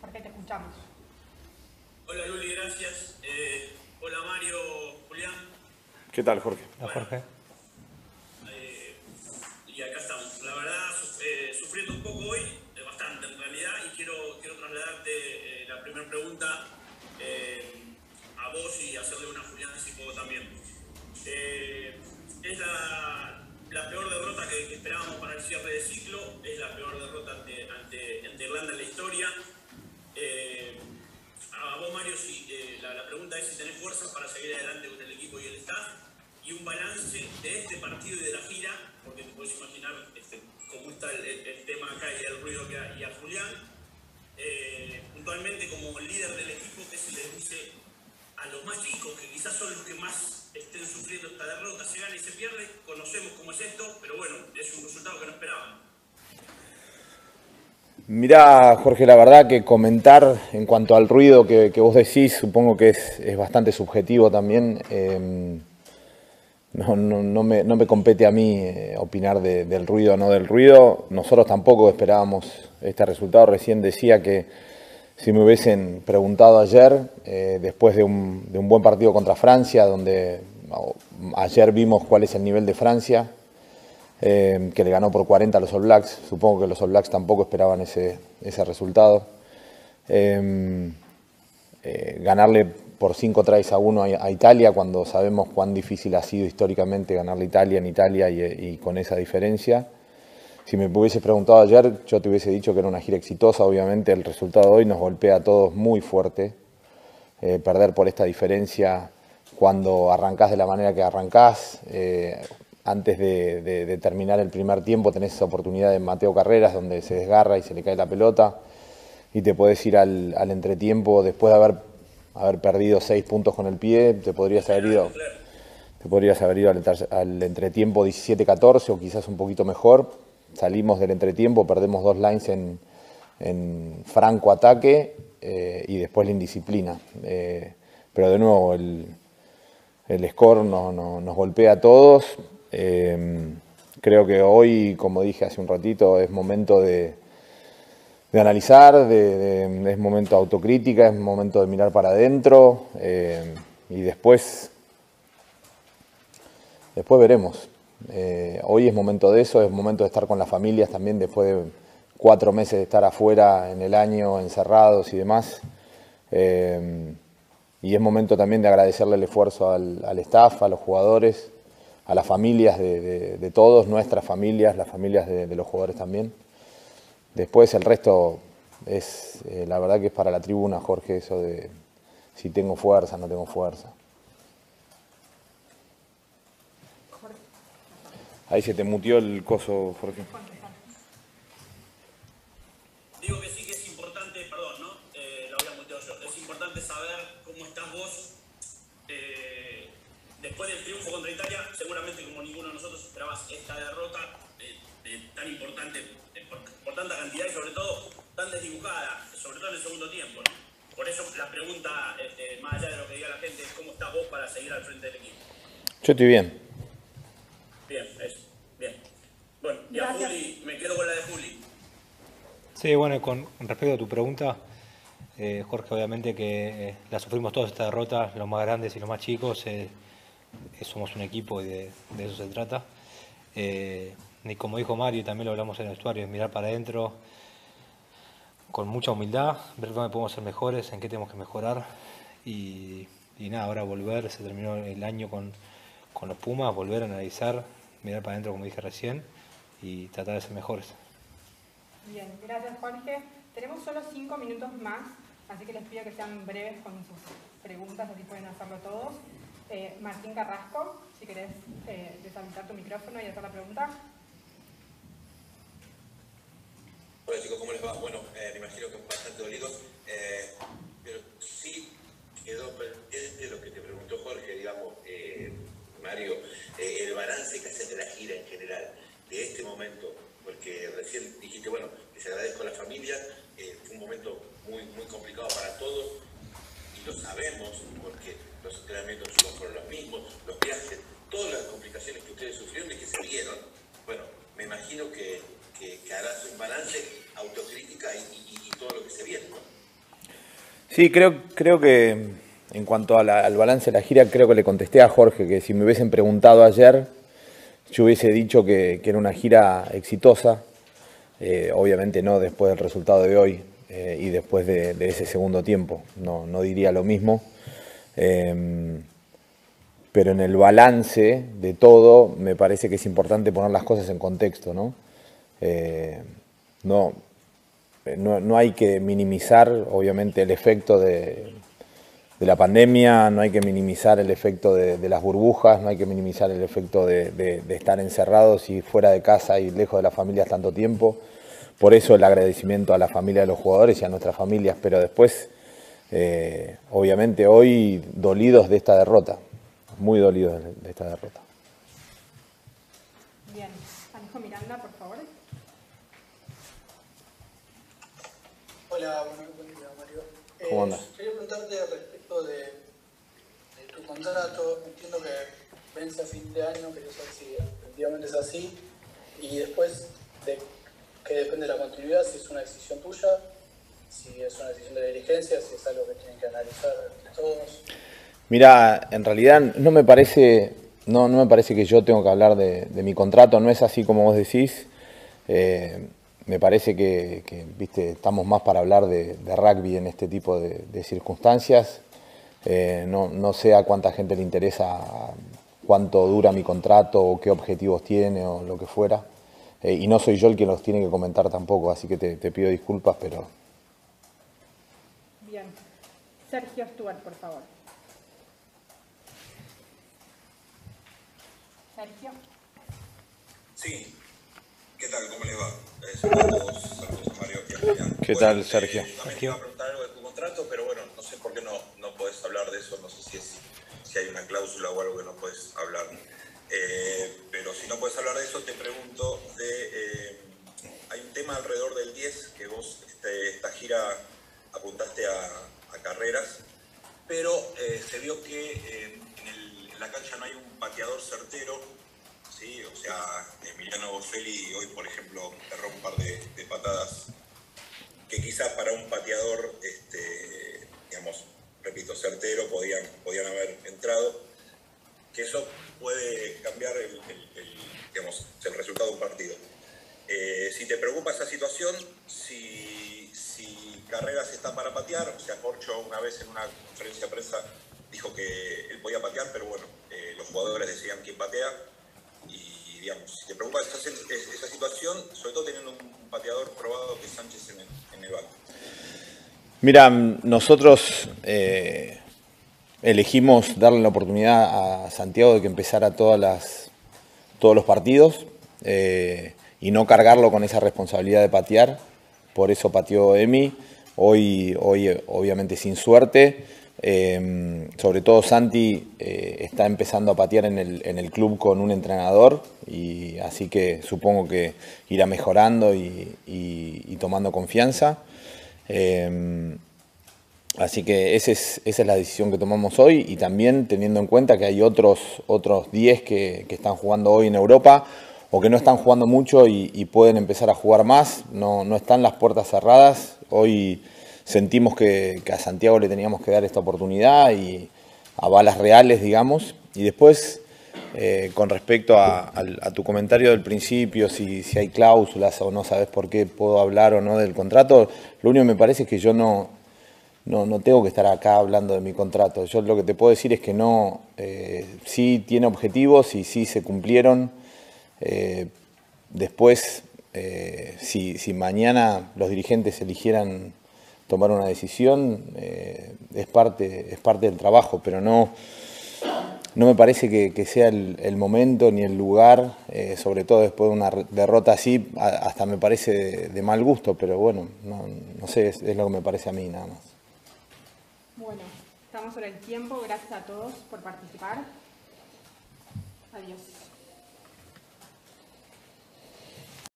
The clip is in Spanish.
Jorge, te escuchamos. Hola Luli, gracias. Hola Mario, Julián. ¿Qué tal, Jorge? Hola, Jorge. Y acá estamos. La verdad, sufriendo un poco hoy, bastante en realidad, y quiero trasladarte la primera pregunta a vos y hacerle una a Julián si puedo también. Es la peor derrota que esperábamos para el cierre de ciclo, es la peor derrota ante Irlanda en la historia. A vos, Mario, la pregunta es si tenés fuerzas para seguir adelante con el equipo y el staff, y un balance de este partido y de la gira, porque te puedes imaginar cómo está el tema acá y el ruido que hay, y a Julián, puntualmente como líder del equipo, que se le dice a los más chicos, que quizás son los que más estén sufriendo esta derrota, se gana y se pierde, conocemos cómo es esto, pero bueno, es un resultado que no esperaban. Mirá, Jorge, la verdad que comentar en cuanto al ruido que vos decís, supongo que es bastante subjetivo también. No me compete a mí opinar del ruido o no del ruido. Nosotros tampoco esperábamos este resultado. Recién decía que si me hubiesen preguntado ayer, después de un buen partido contra Francia, donde ayer vimos cuál es el nivel de Francia, que le ganó por 40 a los All Blacks. Supongo que los All Blacks tampoco esperaban ese resultado. Ganarle por 5 tries a 1 a Italia, cuando sabemos cuán difícil ha sido históricamente ganarle a Italia en Italia y con esa diferencia. Si me hubieses preguntado ayer, yo te hubiese dicho que era una gira exitosa. Obviamente el resultado de hoy nos golpea a todos muy fuerte. Perder por esta diferencia cuando arrancás de la manera que arrancás. Antes de terminar el primer tiempo tenés esa oportunidad de Mateo Carreras, donde se desgarra y se le cae la pelota, y te podés ir al entretiempo después de haber perdido 6 puntos con el pie. Te podrías haber ido al entretiempo 17-14 o quizás un poquito mejor. Salimos del entretiempo, perdemos 2 lines en franco ataque y después la indisciplina. Pero de nuevo el score nos golpea a todos. Creo que hoy, como dije hace un ratito, es momento de analizar, es momento de autocrítica, es momento de mirar para adentro y después veremos. Hoy es momento de eso, es momento de estar con las familias también después de 4 meses de estar afuera en el año, encerrados y demás. Y es momento también de agradecerle el esfuerzo al staff, a los jugadores, a las familias de todos, nuestras familias, las familias de los jugadores también. Después el resto es, la verdad que es para la tribuna, Jorge, eso de si tengo fuerza, no tengo fuerza. Ahí se te mutió el coso, Jorge. Digo que sí que es importante, perdón, ¿no? Lo había muteado yo. Es importante saber cómo estás vos después del triunfo contra Italia. Seguramente, como ninguno de nosotros esperabas esta derrota tan importante, por tanta cantidad y sobre todo tan desdibujada, sobre todo en el segundo tiempo, ¿no? Por eso la pregunta, más allá de lo que diga la gente, es cómo estás vos para seguir al frente del equipo. Yo estoy bien. Bien, eso, bien. Bueno, y a Juli, me quedo con la de Juli. Sí, bueno, con respecto a tu pregunta, Jorge, obviamente que la sufrimos todos esta derrota, los más grandes y los más chicos, somos un equipo y de eso se trata. Y como dijo Mario, también lo hablamos en el vestuario, es mirar para adentro con mucha humildad, ver dónde podemos ser mejores, en qué tenemos que mejorar y nada, ahora volver, se terminó el año con los Pumas, volver a analizar, mirar para adentro como dije recién y tratar de ser mejores. Bien, gracias Jorge. Tenemos solo 5 minutos más, así que les pido que sean breves con sus preguntas, así pueden hacerlo todos. Martín Carrasco, si querés deshabilitar tu micrófono y hacer la pregunta. Hola chicos, ¿cómo les va? Bueno, me imagino que bastante dolidos, pero sí quedó pendiente lo que te preguntó Jorge, digamos, Mario, el balance que hacen de la gira en general, de este momento, porque recién dijiste, bueno, les agradezco a la familia, fue un momento muy, muy complicado para todos, y lo sabemos, porque los entrenamientos no fueron los mismos, los viajes, todas las complicaciones que ustedes sufrieron y que se vieron. Bueno, me imagino que harás un balance, autocrítica y todo lo que se viene, ¿no? Sí, creo que en cuanto al balance de la gira, creo que le contesté a Jorge que si me hubiesen preguntado ayer, yo hubiese dicho que era una gira exitosa. Obviamente no después del resultado de hoy y después de ese segundo tiempo. No diría lo mismo. Pero en el balance de todo me parece que es importante poner las cosas en contexto, ¿no? No hay que minimizar, obviamente, el efecto de la pandemia, no hay que minimizar el efecto de las burbujas, no hay que minimizar el efecto de estar encerrados y fuera de casa y lejos de las familias tanto tiempo. Por eso el agradecimiento a la familia de los jugadores y a nuestras familias, pero después, obviamente, hoy dolidos de esta derrota, muy dolidos de esta derrota. Bien, Alejo Miranda, por favor. Hola, buen día, Mario. ¿Cómo andas? Quería preguntarte respecto de tu contrato. Entiendo que vence a fin de año, quería saber si efectivamente es así. Y después, de qué depende de la continuidad, si es una decisión tuya, si es una decisión de la dirigencia, si es algo que tienen que analizar todos. Mira, en realidad no me parece que yo tengo que hablar de mi contrato, no es así como vos decís. Me parece que viste, estamos más para hablar de rugby en este tipo de circunstancias. No sé a cuánta gente le interesa cuánto dura mi contrato o qué objetivos tiene o lo que fuera. Y no soy yo el que los tiene que comentar tampoco, así que te pido disculpas, pero... Bien. Sergio Stuart, por favor. Sergio. Sí. ¿Qué tal? ¿Cómo les va? Saludos a Mario y a Julián. ¿Qué tal, Sergio? También te iba a preguntar algo de tu contrato, pero bueno, no sé por qué no podés hablar de eso, no sé si hay una cláusula o algo que no podés hablar. Pero si no podés hablar de eso, te pregunto hay un tema alrededor del 10 que vos esta gira apuntaste a carreras, pero se vio que en la cancha no hay un pateador certero. Sí, o sea, Emiliano Boselli hoy, por ejemplo, erró un par de patadas que quizás para un pateador, digamos, repito, certero, podían haber entrado, que eso puede cambiar digamos, el resultado de un partido. Si te preocupa esa situación, si Carreras está para patear, o sea, Corcho una vez en una conferencia de prensa dijo que él podía patear, pero bueno, los jugadores decían quién patea. Y digamos, si te preocupa esa situación, sobre todo teniendo un pateador probado que es Sánchez en el banco. Mira, nosotros elegimos darle la oportunidad a Santiago de que empezara todos los partidos y no cargarlo con esa responsabilidad de patear. Por eso pateó Emi, hoy obviamente sin suerte. Sobre todo Santi está empezando a patear en el club con un entrenador y así que supongo que irá mejorando y tomando confianza. Así que esa es la decisión que tomamos hoy y también teniendo en cuenta que hay otros 10 que están jugando hoy en Europa o que no están jugando mucho y pueden empezar a jugar más. No están las puertas cerradas. Hoy sentimos que a Santiago le teníamos que dar esta oportunidad y a balas reales, digamos. Y después, con respecto a tu comentario del principio, si hay cláusulas o no sabes por qué puedo hablar o no del contrato, lo único que me parece es que yo no tengo que estar acá hablando de mi contrato. Yo lo que te puedo decir es que sí tiene objetivos y sí se cumplieron. Después, si mañana los dirigentes eligieran tomar una decisión, es parte del trabajo, pero no me parece que sea el momento ni el lugar, sobre todo después de una derrota así, hasta me parece de mal gusto, pero bueno, no sé, es lo que me parece a mí nada más. Bueno, estamos sobre el tiempo. Gracias a todos por participar. Adiós.